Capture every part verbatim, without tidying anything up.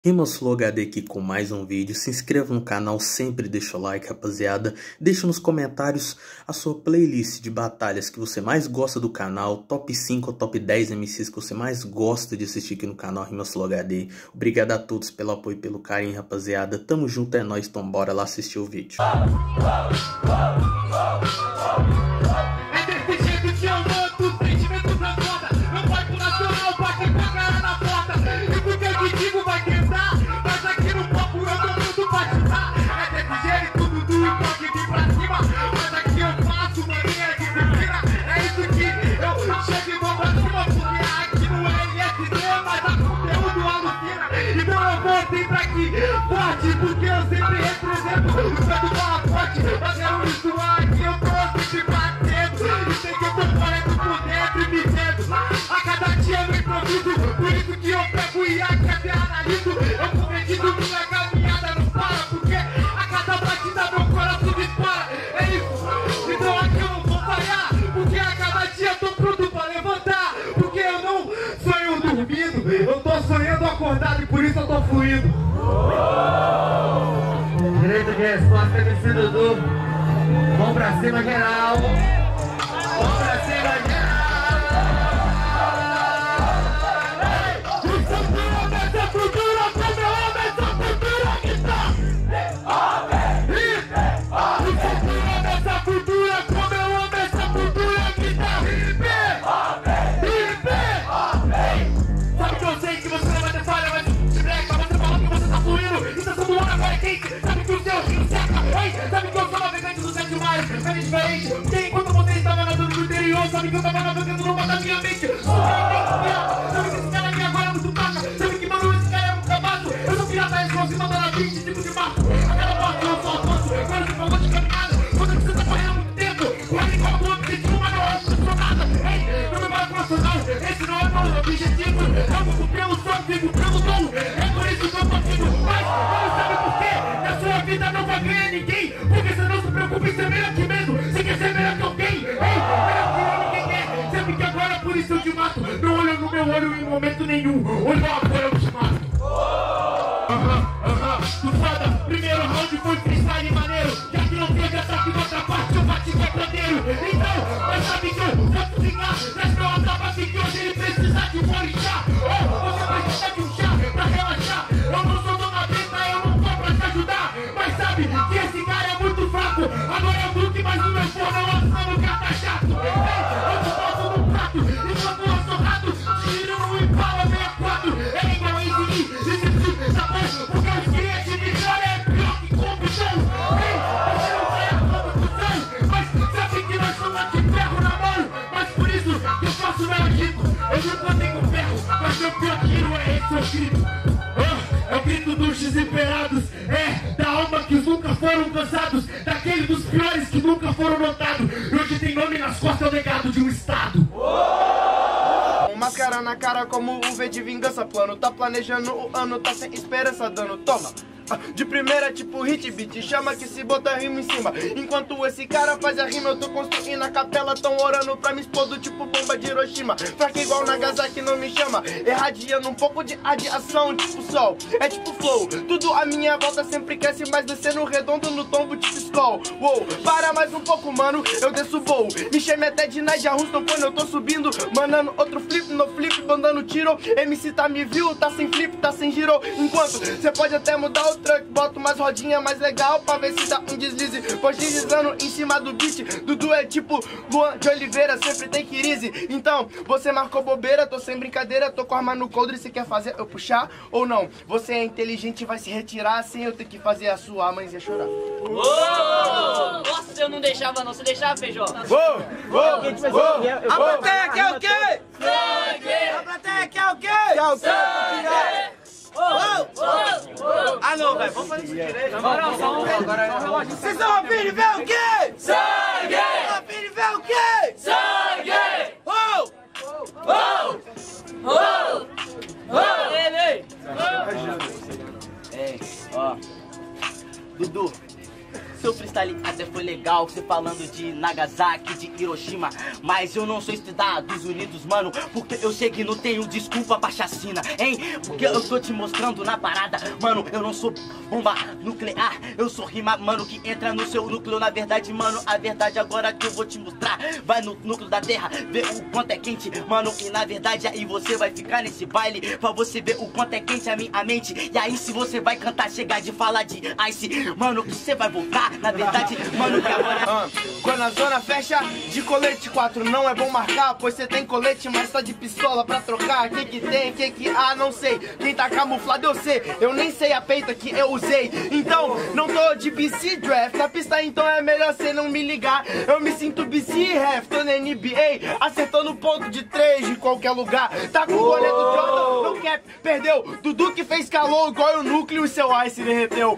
RimaFlow H D aqui com mais um vídeo. Se inscreva no canal, sempre deixa o like, rapaziada. Deixa nos comentários a sua playlist de batalhas que você mais gosta do canal, top cinco ou top dez M Cs que você mais gosta de assistir aqui no canal RimaFlow H D. Obrigado a todos pelo apoio e pelo carinho, rapaziada. Tamo junto, é nóis, então bora lá assistir o vídeo. Forte, porque eu sempre represento o canto bola forte. Eu quero isso aqui, eu tô sempre batendo. E sei que eu tô falando por dentro e me vendo. A cada dia eu improviso, por isso que eu pego e aqui até analiso. Eu compreendido minha caminhada, não para, porque a cada batida meu coração dispara. É isso, então aqui eu não vou falhar, porque a cada dia eu tô pronto pra levantar. Porque eu não sonho dormindo, eu tô sonhando acordado e por isso eu tô fluindo. Direito de resposta, M C Dudu. Vamos pra cima, geral. Vamos pra cima, geral. O Santura dessa cultura, como eu amo essa cultura que tá. O Santura dessa cultura, como eu amo essa cultura que tá. Sabe que eu sei que você não vai ter falha, mas de breca, você fala que você tá fluindo. Estação do ano agora é quente. Sabe que o seu rio seca. Ei, sabe que eu sou navegante dos sete mares. É diferente, porque enquanto você estava nadando no interior, sabe que eu tava navegando no mar da minha mente. Sabe que esse cara aqui agora é muito paca. Sabe que, mano, esse cara é um cabaço. Eu sou pirata, é só se mandar na vinte, tipo de mato. A cada parte eu só avanço. Agora você falou de caminhada. Quando você tá correndo há muito tempo, corre igual o objetivo, mas não é funcionada. Ei, não me vai profissional. Esse não é meu objetivo. Eu vou cumprir o sonho, vivo pelo dom. É por isso que eu consigo. Mas não sabe por quê? Na sua vida não vai ganhar ninguém. Porque você não se preocupa em ser melhor que mesmo. Você quer ser melhor que alguém. Ei, melhor que ninguém quer. Sempre que agora por isso eu te mato. Não olha no meu olho em momento nenhum. Olha agora eu te mato. Aham, aham, tu foda. Primeiro round foi freestyle maneiro. Já que não teve ataque na outra parte, eu bati com o bandeiro. Então, mas sabe que eu vou cozinhar. Traz meu ataque que hoje ele precisa de um orixá. Oh, você precisa de um chá pra relaxar. Eu não sou dona preta, eu não tô pra te ajudar. Mas sabe que esse cara é muito fraco. Agora é o Brook, mas o meu forno é lançando o cara tá chato. Ei, eu te passo no prato, enquanto eu sou rato. Tiro no Impala sessenta e quatro. É igual a Easy, esse tá bom. Porque o skate de cara é pior que confusão. Ei, você não vai a confusão. Mas sabe que nós somos de ferro na mão. Mas por isso que eu faço meu agito. Eu nunca tenho ferro, mas meu pior tiro é esse, eu grito. Oh, é o grito dos desesperados. É, da alma que nunca foram cansados. Daquele dos piores que nunca foram notados. E hoje tem nome nas costas, é o legado de um estado. Máscara na cara como o V de vingança. Plano, tá planejando o ano, tá sem esperança dando. Toma! De primeira tipo hit beat, chama que se bota rima em cima. Enquanto esse cara faz a rima, eu tô construindo a capela. Tão orando pra me expor do tipo bomba de Hiroshima. Fraca igual Nagasaki não me chama. Irradiando um pouco de radiação, tipo sol. É tipo flow, tudo à minha volta sempre cresce. Mas descendo redondo no tombo tipo skull. Uou, para mais um pouco mano, eu desço voo. Me chame até de Nadia Houston quando eu tô subindo. Mandando outro flip no flip, mandando tiro. M C tá me viu, tá sem flip, tá sem giro. Enquanto cê pode até mudar o truck, boto mais rodinha mais legal pra ver se dá um deslize. Pois deslizando em cima do beat. Dudu é tipo Luan de Oliveira, sempre tem crise. Então, você marcou bobeira, tô sem brincadeira. Tô com a arma no coldre, se quer fazer eu puxar ou não? Você é inteligente, vai se retirar sem eu ter que fazer a sua mãe chorar. Uou! Nossa, eu não deixava não, você deixava, Feijó? Uou! Uou! Uou! A plateia quer o quê? Sangue! A plateia quer o quê? Quer o quê? Oh, oh, oh. Ah não, velho, vamos fazer isso direito. Agora só um relógio. Vocês estão afim de ver o quê? Sangue! Estão afim de ver o quê? Sangue! Oh! Oh! Oh! Oh! Ele! Ei, ó. Dudu, Seu freestyle até foi legal, você falando de Nagasaki, de Hiroshima. Mas eu não sou Estados Unidos, mano, porque eu sei que não tenho desculpa pra chacina, hein? Porque eu tô te mostrando na parada, mano, eu não sou bomba nuclear. Eu sou rima, mano, que entra no seu núcleo. Na verdade, mano, a verdade agora que eu vou te mostrar. Vai no núcleo da terra, vê o quanto é quente, mano. E na verdade aí você vai ficar nesse baile pra você ver o quanto é quente a minha mente. E aí se você vai cantar, chegar de falar de ice, mano, que você vai voltar. Na verdade, mano, que agora... Ah, quando a zona fecha de colete quatro não é bom marcar, pois você tem colete, mas tá de pistola pra trocar. Que que tem, que que há, não sei. Quem tá camuflado eu sei, eu nem sei a peita que eu usei. Então, não tô de B C Draft na pista, então é melhor cê não me ligar. Eu me sinto B C Ref, tô na N B A, acertando ponto de três de qualquer lugar. Tá com o goleiro do Jordan, não cap, perdeu. Dudu que fez calor igual o núcleo e seu ice derreteu.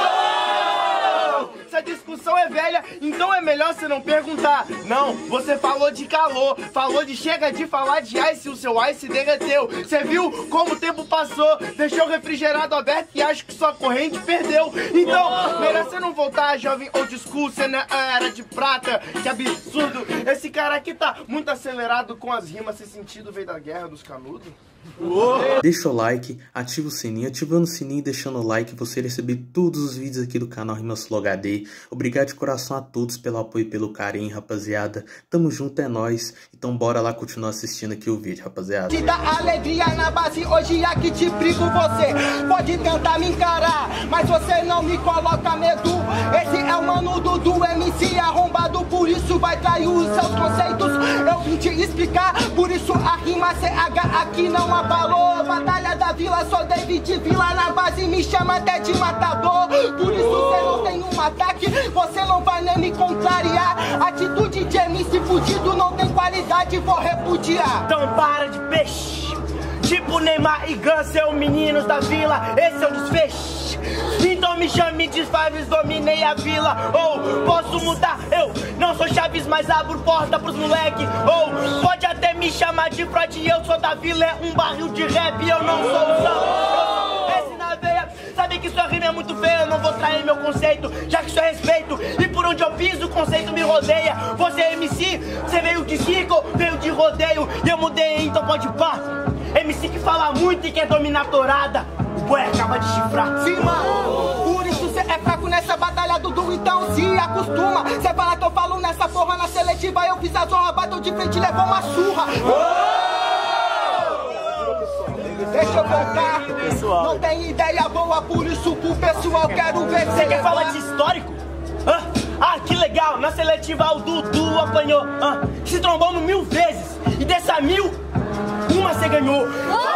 Então, essa discussão é velha, então é melhor você não perguntar. Não, você falou de calor, falou de chega de falar de ice, o seu ice derreteu. Você viu como o tempo passou, deixou o refrigerado aberto e acho que sua corrente perdeu. Então, melhor você não voltar, jovem old school, você não era de prata. Que absurdo, esse cara aqui tá muito acelerado com as rimas, sem sentido, veio da guerra dos canudos. Uou. Deixa o like, ativa o sininho, ativando o sininho e deixando o like, você receber todos os vídeos aqui do canal Rimas Flow H D. Obrigado de coração a todos pelo apoio e pelo carinho, rapaziada. Tamo junto, é nóis. Então bora lá continuar assistindo aqui o vídeo, rapaziada. Te dá alegria na base, hoje aqui te brigo você. Pode tentar me encarar, mas você não me coloca medo. Esse é o mano Dudu, M C arrombado, por isso vai trair os seus conceitos. Eu vim te explicar, por isso a rima C H aqui não abalou. Batalha da Vila, sou David Vila na base, me chama até de matador. Por isso você não tem um ataque, você não vai nem me contrariar. Atitude de M C fudido não tem qualidade, vou repudiar. Então para de peixe, tipo Neymar e Gun, seu meninos da Vila, esse é o desfecho. Então me chame de Fives, dominei a vila. Ou posso mudar, eu não sou Chaves, mas abro porta pros moleque. Ou pode até me chamar de Freud, eu sou da vila, é um barril de rap, eu não sou o Sam. Esse na veia, sabe que sua rima é muito feia, eu não vou trair meu conceito, já que isso é respeito. E por onde eu piso, o conceito me rodeia. Você é M C, você veio de circo, veio de rodeio, e eu mudei, então pode pá. M C que fala muito e quer dominar a torada, o boi acaba de chifrar. Sim, mano, por isso cê é fraco nessa batalha, Dudu, então se acostuma. Cê fala que eu falo nessa porra na seletiva, eu fiz a zorra, bateu de frente e levou uma surra. Deixa eu voltar, não tem ideia boa, por isso pro pessoal quero ver. Você quer falar de histórico? Ah, ah, que legal, na seletiva o Dudu apanhou, ah, se trombando mil vezes, e dessa mil, uma você ganhou.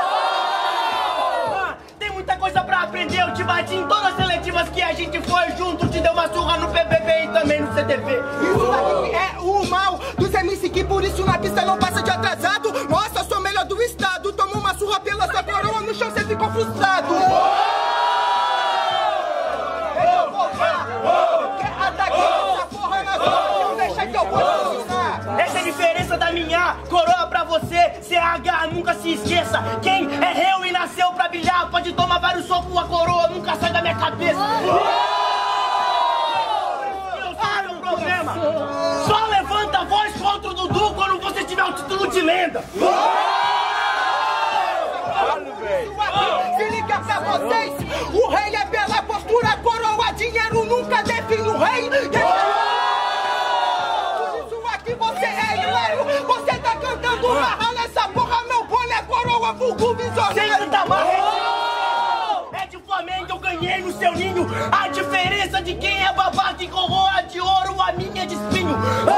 Ah, tem muita coisa pra aprender, eu te bati em todas as seletivas que a gente foi junto, te deu uma surra no P B B e também no C T V. Isso daqui é o mal dos M C que por isso na pista não passa de atrasado. Nossa, eu sou o melhor do estado, tomou uma surra pela sua coroa, no chão cê ficou frustrado. Eu vou voltar, quer atacar essa porra na zona, não deixa que eu vou te ensinar. Essa é a diferença da minha coroa pra você, C H, nunca se esqueça. Quem é réu e nasceu pra brilhar, pode tomar vários socos, a coroa nunca sai da minha cabeça. Eu sei o problema, só levanta a voz contra o Dudu quando você tiver o título de lenda. Se liga pra vocês, o rei é pela postura, coroa, dinheiro nunca define o rei. Por isso aqui você é hilário, você tá cantando marra nessa porra, meu boné, coroa, vulgo, visionário. Sem tanta marra, é de Flamengo, eu ganhei no seu ninho. A diferença de quem é babaca e coroa de ouro, a minha é de espinho.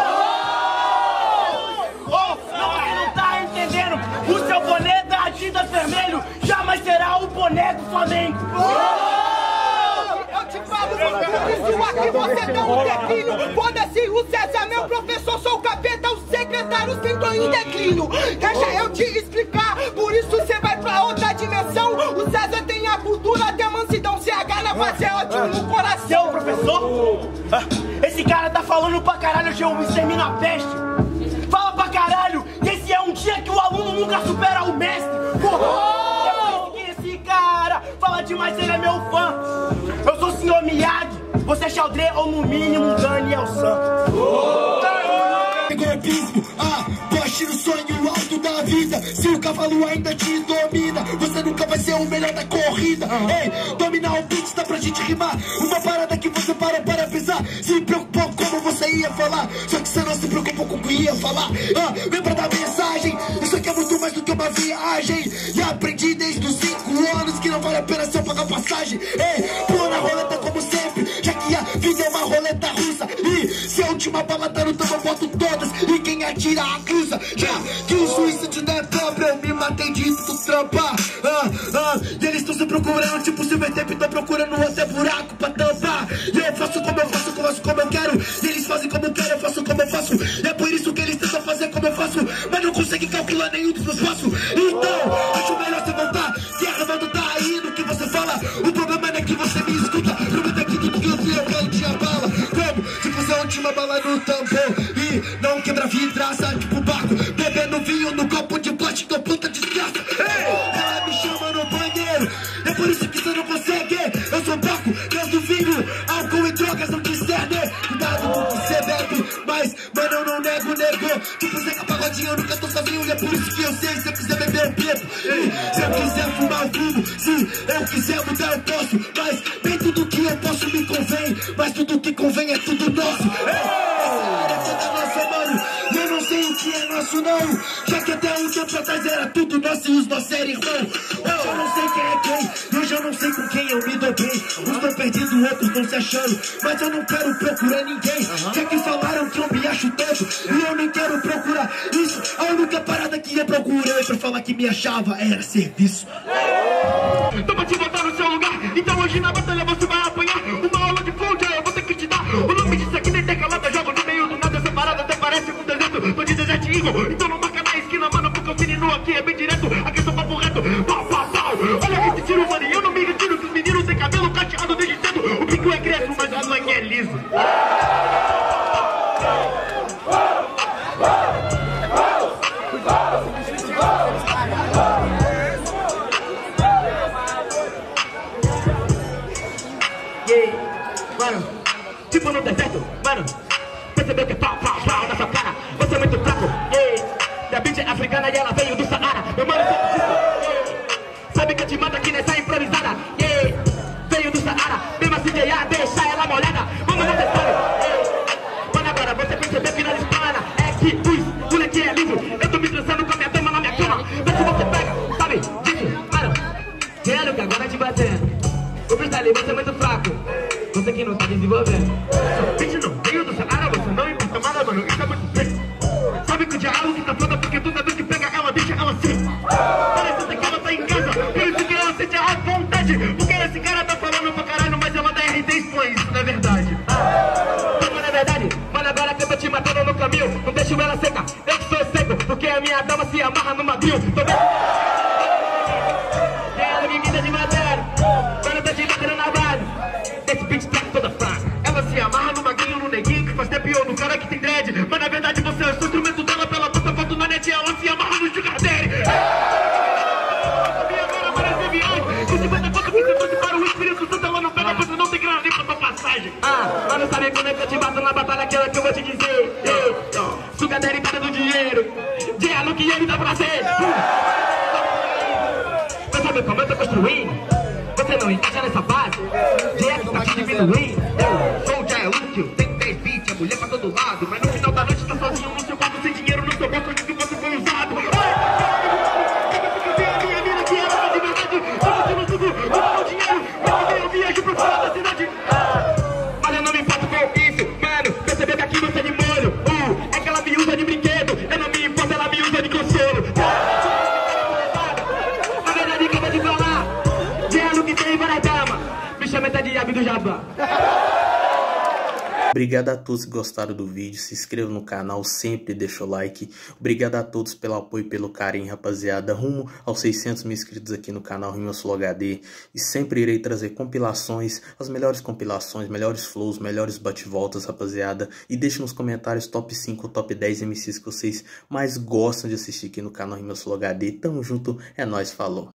Oh, não, você não tá entendendo, o seu boné da Adidas vermelho jamais será o boné do Flamengo. Eu te falo, por isso aqui você tá um declínio. Foda-se o César, meu professor, sou o capeta, os secretários tentam em declínio. Deixa eu te explicar, por isso você vai pra outra dimensão. O César tem a cultura, tem a mansidão, C H na base é ótimo no coração. Seu professor? Ah, esse cara tá falando pra caralho, eu me extermino a peste. Fala pra caralho, esse é um dia que o aluno nunca supera o mestre. Porra, eu que esse cara fala demais, ele é meu fã. Eu sou o senhor Miyagi, Você é Xaldré ou no mínimo Daniel Santos. Golpismo, ah, poste no sonho alto da vida. Se o cavalo ainda te domina, você nunca vai ser o melhor da corrida. Ei, dominar o beat dá pra gente rimar. Uma parada que você parou para pensar. Se preocupou como você ia falar, só que você não se preocupou com o que ia falar. Ah, lembra da mensagem? Isso aqui é muito mais do que uma viagem. E aprendi desde os cinco anos que não vale a pena se eu pagar passagem. Ei, pula na roleta como sempre, já que a vida é uma roleta russa. E se a última bala tá no tambo, eu boto todas. E quem atira acusa, já que o suicídio não é próprio. Eu me matei de trampa, ah, ah. E eles estão se procurando, tipo Silver Tape, estão procurando você buraco pra tampar. E eu faço como eu faço, como eu faço como eu quero. E eles fazem como eu quero, eu faço como eu faço. E é por isso que eles tentam fazer como eu faço, mas não conseguem calcular nenhum dos meus passos. Então, acho melhor você voltar. Se a revolta tá aí no que você fala, o problema não é que você me escuta. O problema é que tudo que eu sei eu quero te abala. Como se fosse a última bala no tambor. E não quebra vidraça, tipo barco. Bebendo vinho no copo de plástico, puta desgraça. Ei, ela me chama no banheiro, é por isso que você não consegue. Eu sou Paco, Deus do vinho, álcool e drogas não discernem. Cuidado com o que você bebe, mas, mano, eu não nego, nego. Tipo Zeca Pagodinho, eu nunca tô sozinho. E é por isso que eu sei, se eu quiser beber eu bebo. Ei, se eu quiser fumar eu fumo, se eu quiser mudar eu posso. Mas nem tudo que eu posso me convém, mas tudo que convém é tudo nosso. Ei, essa área é toda nossa, mano. E eu não sei o que é nosso não, já que até um tempo atrás era tudo nosso e os nossos eram irmãos. Hoje eu não sei quem é quem, hoje eu não sei com quem eu me dou bem. Uns estão perdidos, outros estão se achando, mas eu não quero procurar ninguém, já que falaram que eu me acho tanto. E eu nem quero procurar isso, a única parada que eu procurei pra falar que me achava era serviço. Toma te botar no seu lugar, então hoje na batalha você vai apanhar. Uma aula de fonte eu vou ter que te dar. O nome disso aqui nem tem calada, jogo no meio do nada. Essa parada até parece um deserto, tô de Desert Eagle. Então não marca na esquina, mano, porque o menino aqui é bem direto. Aqui é só papo reto, pau, pau, pau. Olha esse tiro, mano, e eu não me retiro que os meninos têm cabelo cacheado desde cedo. O bico é crespo, mas o moleque é liso. Mano, tipo no deserto, mano, percebeu que é pau, pau, pau na sua cara. Você é muito fraco, yeah. E a bitch é africana e ela veio do Saara. Meu mano, yeah. Sabe que eu te mando aqui nessa improvisada, yeah. Veio do Saara, mesmo assim de ia deixar ela molhada. Vamos no detalhe, yeah. Mano, agora você percebeu que não explana. É que os moleque é liso. Eu tô me transando com a minha dama na minha cama. Vê se você pega, sabe, disso, mano. Quero que agora te bater. O freestyle, você é muito fraco, você que não tá desenvolvendo. Bitch não veio do Saara, você não importa nada, mano, isso é muito bem. Sabe que o diálogo que tá foda, porque toda vez que pega ela, deixa ela assim. Parece que ela tá em casa, por isso que ela sente a vontade. Porque esse cara tá falando pra caralho, mas ela da R D expõe, isso não é verdade. Ah, então, mano, é verdade, mano, agora que eu tô te matando no caminho, não deixo ela seca, eu que sou seco, porque a minha dama se amarra no madril. Tô vendo? Ela me mida de matéria, mano, eu tô te batendo na base. Esse beat tá toda fraca. Ela se amarra no magrinho, no neguinho que faz até pior no cara que tem dread. Mas na verdade você é o instrumento dela, pela bota foto na net. Ela se amarra no sugar daddy. E agora parece viagem. Se cinquenta fotos que você trouxe para o Espírito Santo, ela não pega, você não tem grana nem pra tua passagem. Ah, mas não sabe quando é que eu te bato na batalha, aquela que eu vou te dizer. Ei, sugar daddy para do dinheiro, dinheiro que ele dá prazer. Mas sabe como eu tô construindo? Você não encaixa nessa base, direto tá te diminuindo. Eu sou o Jaya útil, tem dez beats, a mulher pra todo lado. Mas no final da noite tá sozinho no seu quarto, sem dinheiro no seu bolso, onde que você foi usado. Ai, a minha mina que era de verdade, eu continuo tudo, eu não dinheiro, eu viajo pro fora da cidade. Mas eu não me importo com isso, mano, percebeu que aqui você é de molho. Uh, é que ela me usa de brinquedo, eu não me importo, ela me usa de consolo. A verdade acaba de falar, dinheiro que tem para a dama, me chama até de Yabi do Jabá. Obrigado a todos que gostaram do vídeo, se inscrevam no canal, sempre deixa o like. Obrigado a todos pelo apoio e pelo carinho, rapaziada, rumo aos seiscentos mil inscritos aqui no canal Rima Flow H D. E sempre irei trazer compilações, as melhores compilações, melhores flows, melhores bate-voltas, rapaziada. E deixe nos comentários top cinco ou top dez M Cs que vocês mais gostam de assistir aqui no canal Rima Flow H D. Tamo junto, é nóis, falou.